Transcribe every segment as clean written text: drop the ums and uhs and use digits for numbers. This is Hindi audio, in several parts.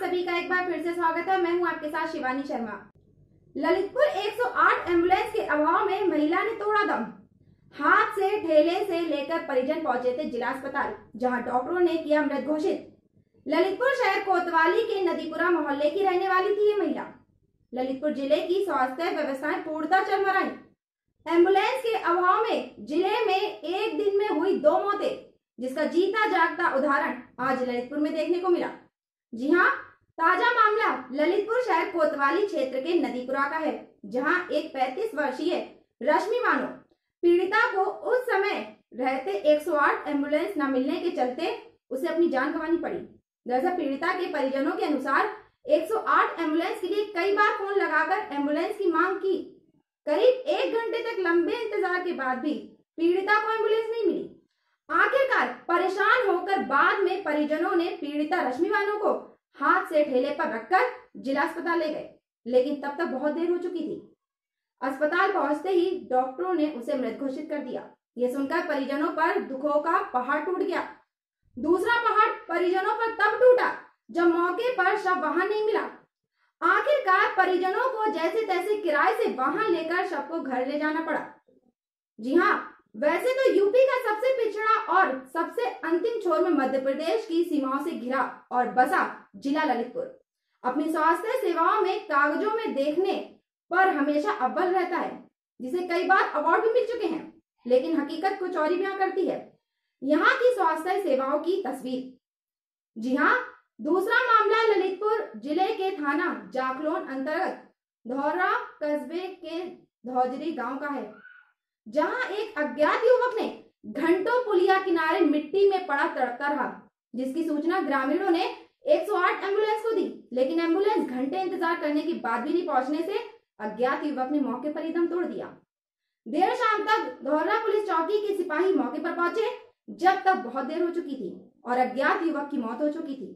सभी का एक बार फिर से स्वागत है। मैं हूं आपके साथ शिवानी शर्मा। ललितपुर 108 एम्बुलेंस के अभाव में महिला ने तोड़ा दम। हाथ से ठेले से लेकर परिजन पहुंचे थे जिला अस्पताल, जहां डॉक्टरों ने किया मृत घोषित। ललितपुर शहर कोतवाली के नदीपुरा मोहल्ले की रहने वाली थी ये महिला। ललितपुर जिले की स्वास्थ्य व्यवस्थाएं पूर्णतः चरमराई। एम्बुलेंस के अभाव में जिले में एक दिन में हुई 2 मौतें, जिसका जीता जागता उदाहरण आज ललितपुर में देखने को मिला। जी हां, ताजा मामला ललितपुर शहर कोतवाली क्षेत्र के नदीपुरा का है, जहां एक 35 वर्षीय रश्मि मानो पीड़िता को उस समय रहते 108 एम्बुलेंस न मिलने के चलते उसे अपनी जान गंवानी पड़ी। दरअसल पीड़िता के परिजनों के अनुसार 108 एम्बुलेंस के लिए कई बार फोन लगाकर एम्बुलेंस की मांग की। करीब 1 घंटे तक लंबे इंतजार के बाद भी पीड़िता को एम्बुलेंस नहीं मिली। आखिरकार परेशान होकर बाद में परिजनों ने पीड़िता रश्मि मानो को हाथ से ठेले पर रखकर जिला अस्पताल ले गए, लेकिन तब तक बहुत देर हो चुकी थी। अस्पताल पहुंचते ही डॉक्टरों ने उसे मृत घोषित कर दिया। ये सुनकर परिजनों पर दुखों का पहाड़ टूट गया। दूसरा पहाड़ परिजनों पर तब टूटा जब मौके पर शव वाहन नहीं मिला। आखिरकार परिजनों को जैसे तैसे किराए से वाहन लेकर शव को घर ले जाना पड़ा। जी हाँ, वैसे तो यूपी का सबसे पिछड़ा और सबसे अंतिम छोर में मध्य प्रदेश की सीमाओं से घिरा और बसा जिला ललितपुर अपनी स्वास्थ्य सेवाओं में कागजों में देखने पर हमेशा अव्वल रहता है, जिसे कई बार अवार्ड भी मिल चुके हैं, लेकिन हकीकत कुछ और ही बयां करती है यहाँ की स्वास्थ्य सेवाओं की तस्वीर। जी हाँ, दूसरा मामला ललितपुर जिले के थाना जाखलोन अंतर्गत धौरा कस्बे के धौजरी गांव का है, जहां एक अज्ञात युवक ने घंटों पुलिया किनारे मिट्टी में पड़ा तड़पता रहा, जिसकी सूचना ग्रामीणों ने 108 एम्बुलेंस को दी, लेकिन एम्बुलेंस घंटे इंतजार करने के बाद भी नहीं पहुंचने से अज्ञात युवक ने मौके पर ही दम तोड़ दिया। देर शाम तक धौरा पुलिस चौकी के सिपाही मौके पर पहुंचे, जब तक बहुत देर हो चुकी थी और अज्ञात युवक की मौत हो चुकी थी।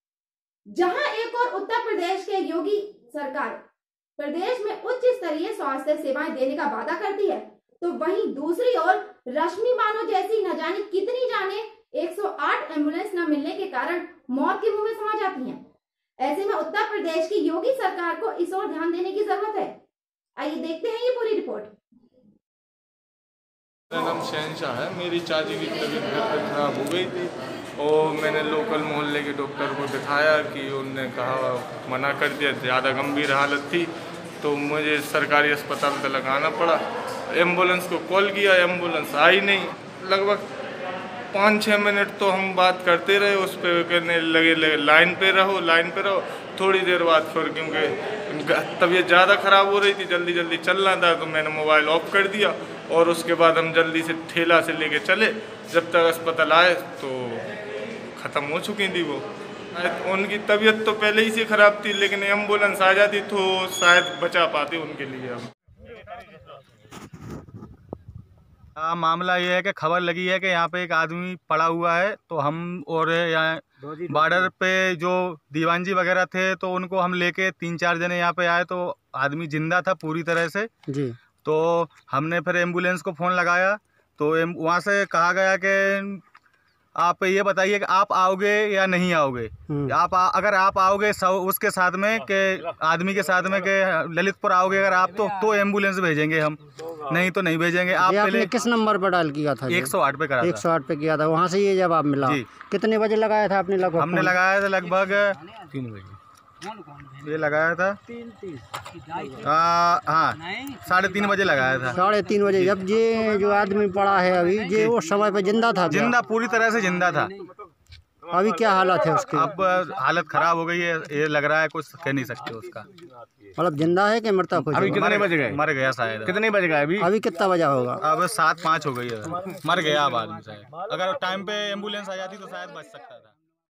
जहां एक और उत्तर प्रदेश के योगी सरकार प्रदेश में उच्च स्तरीय स्वास्थ्य सेवाएं देने का वादा करती है, तो वहीं दूसरी ओर रश्मि मानो जैसी न जाने कितनी जाने 108 एम्बुलेंस न मिलने के कारण मौत के मुंह में समा जाती हैं। ऐसे में उत्तर प्रदेश की योगी सरकार को इस ओर ध्यान देने की जरूरत है। आइए देखते हैं ये पूरी रिपोर्ट। मेरा नाम शहनशाह है। मेरी चाची की तबीयत खराब हो गई थी और मैंने लोकल मोहल्ले के डॉक्टर को दिखाया कि उनने कहा मना कर दिया, ज़्यादा गंभीर हालत थी, तो मुझे सरकारी अस्पताल तक लगाना पड़ा। एम्बुलेंस को कॉल किया, एम्बुलेंस आई नहीं। लगभग 5-6 मिनट तो हम बात करते रहे, उस पर कहने लगे लाइन पे रहो। थोड़ी देर बाद फिर क्योंकि तबीयत ज़्यादा ख़राब हो रही थी, जल्दी चलना था, तो मैंने मोबाइल ऑफ कर दिया और उसके बाद हम जल्दी से ठेला से लेके चले। जब तक अस्पताल आए तो ख़त्म हो चुकी थी वो। उनकी तबीयत तो पहले ही से ख़राब थी, लेकिन एम्बुलेंस आ जाती तो शायद बचा पाते उनके लिए हम। मामला ये है कि खबर लगी है कि यहाँ पे एक आदमी पड़ा हुआ है, तो हम और यहाँ बॉर्डर पे जो दीवान जी वगैरह थे, तो उनको हम लेके 3-4 जने यहाँ पे आए, तो आदमी जिंदा था पूरी तरह से जी। तो हमने फिर एम्बुलेंस को फ़ोन लगाया, तो वहाँ से कहा गया कि आप ये बताइए कि आप आओगे या नहीं आओगे। अगर आप आओगे उसके साथ में के आदमी के साथ में के ललितपुर आओगे अगर आप तो एम्बुलेंस भेजेंगे हम, नहीं तो नहीं भेजेंगे। आप पहले किस नंबर पर डायल किया था? 108 पे करा था। 108 पे किया था, वहाँ से ये जवाब मिला। कितने बजे लगाया था आपने? लगभग हमने लगाया था लगभग 3 बजे ये लगाया था। हाँ 3:30 बजे लगाया था। 3:30 बजे जब ये जो आदमी पड़ा है अभी, ये उस समय पे जिंदा था? जिंदा, पूरी तरह से जिंदा था। अभी क्या हालत है उसकी? अब हालत खराब हो गई है, ये लग रहा है, कुछ कह नहीं सकते उसका। मतलब जिंदा है कि मृतक? अभी कितने बजे गए? मर गया शायद। कितने बजे गए अभी? अभी कितना बजा होगा? अब 7-5 हो गई है, मर गया अब आदमी शायद। अगर टाइम पे एम्बुलेंस आ जाती तो शायद बच सकता था।